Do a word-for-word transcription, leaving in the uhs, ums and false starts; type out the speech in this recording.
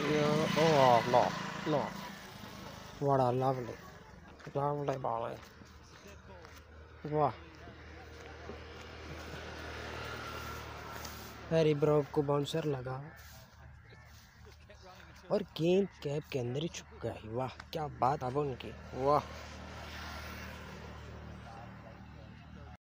Yeah, oh no, no. What a lovely, lovely ball. वाह, Harry Brook को bouncer लगा और गेंद कैप के अंदर ही छुप गई। वाह क्या बात अब उनकी, वाह।